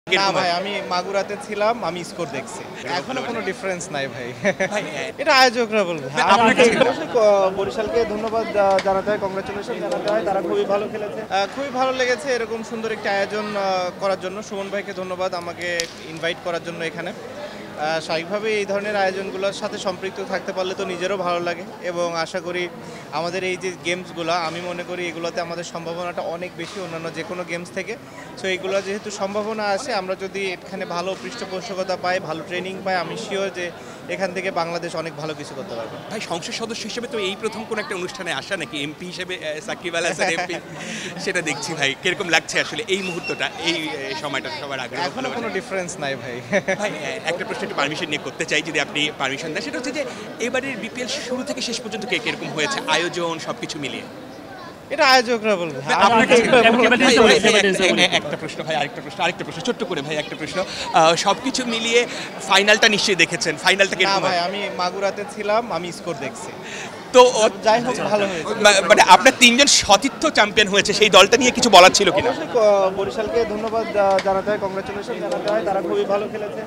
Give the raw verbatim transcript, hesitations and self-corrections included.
না ভাই, আমি মাগুরাতে ছিলাম, আমি স্কোর দেখছি, এখনো কোনো ডিফারেন্স নাই ভাই। এটা আয়োজকরা বলবে। বরিশালকে ধন্যবাদ জানাতে হয়, কংগ্রাচুলেশন জানাতে হয়, তারা খুবই ভালো খেলেছে, খুবই ভালো লেগেছে এরকম সুন্দর একটি আয়োজন করার জন্য। সুমন ভাইকে ধন্যবাদ আমাকে ইনভাইট করার জন্য এখানে। স্বাভাবিকভাবে এই ধরনের আয়োজনগুলোর সাথে সম্পৃক্ত থাকতে পারলে তো নিজেরও ভালো লাগে, এবং আশা করি আমাদের এই যে গেমসগুলো, আমি মনে করি এগুলোতে আমাদের সম্ভাবনাটা অনেক বেশি অন্যান্য যে কোনো গেমস থেকে। সো এইগুলো যেহেতু সম্ভাবনা আছে, আমরা যদি এখানে ভালো পৃষ্ঠপোষকতা পাই, ভালো ট্রেনিং পাই, আমি শিওর যে এখান থেকে বাংলাদেশ অনেক ভালো কিছু করতে পারবে। ভাই, সংসদ সদস্য হিসেবে তো এই প্রথম কোন একটা অনুষ্ঠানে আসা নাকি, এমপি হিসেবে সাকিব আল হাসান এমপি, সেটা দেখছি ভাই, কিরকম লাগছে আসলে এই মুহূর্তটা, এই সময়টা সবার আগে? এখনো কোনো ডিফারেন্স নাই ভাই। ভাই, একটা প্রশ্ন একটু পারমিশন নিয়ে করতে চাই, যদি আপনি পারমিশন দেন। সেটা হচ্ছে যে এবারের বিপিএল শুরু থেকে শেষ পর্যন্ত কে কিরকম হয়েছে, আয়োজন সবকিছু মিলিয়ে? এটা আয়োজকরা বলবে। একটা প্রশ্ন ভাই, আরেকটা প্রশ্ন, আরেকটা প্রশ্ন ছোট্ট করে ভাই, একটা প্রশ্ন, সবকিছু মিলিয়ে ফাইনালটা নিশ্চয়ই দেখেছেন, ফাইনালটা না ভাই, আমি মাগুরাতে ছিলাম, আমি স্কোর দেখছি, তো যাই হোক ভালো হয়েছে। মানে আপনার তিনজন সতীর্থ চ্যাম্পিয়ন হয়েছে, সেই দলটা নিয়ে কিছু বলার ছিল কিনা? বরিশালকে ধন্যবাদ জানাতে হয়, কংগ্রাচুলেশন জানাতে হয়, তারা খুবই ভালো খেলেছে।